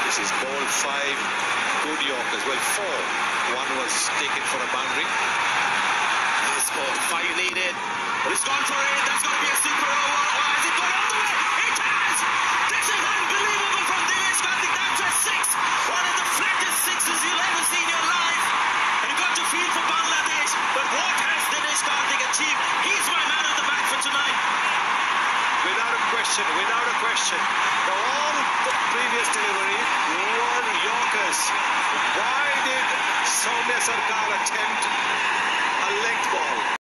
This is ball 5. Good Yorkers. Well, 4. One was taken for a boundary. This ball 5 needed. But it's gone for it. That's going to be a super over. Or has it gone all the way? It has! This is unbelievable from Dinesh Karthik. That's a 6. One of the flattest 6s you'll ever see in your life. And you got to feel for Bangladesh. But what has Dinesh Karthik achieved? He's my man of the match for tonight. Without a question, without a question. Now, all the previous delivery were Yorkers. Why did Soumya Sarkar attempt a length ball?